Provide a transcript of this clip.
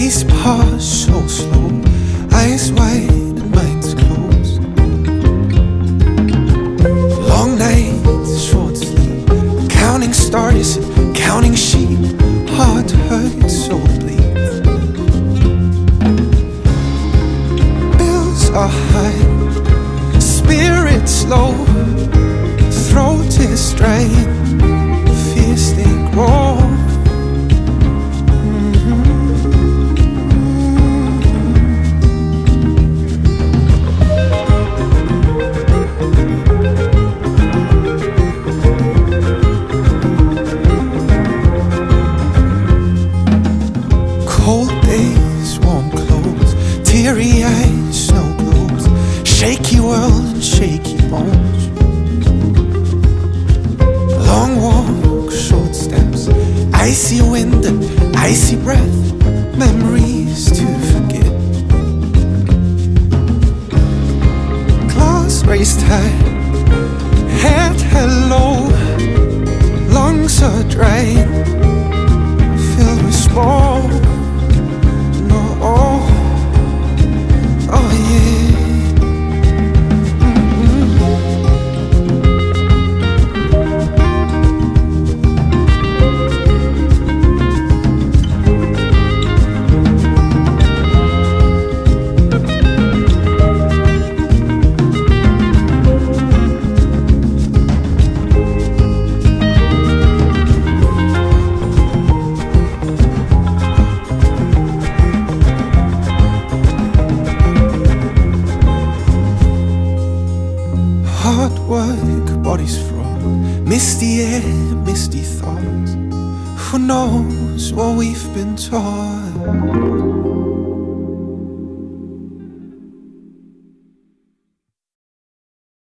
Days pass so slow, eyes wide and minds closed. Long nights, short sleep, counting stars, counting sheep. Heart hurts, soul bleeds. Bills are high, spirits low, throat is dry, fears they grow. Cold days, warm clothes, teary eyes, snow globes, shaky world and shaky bones. Long walk, short steps, icy wind and icy breath, memories to forget. Glass raised high, head held low, lungs are dry, filled with smoke. Oh, oh yeah. Hard work, bodies fraught, misty air, misty thoughts. Who knows what we've been taught?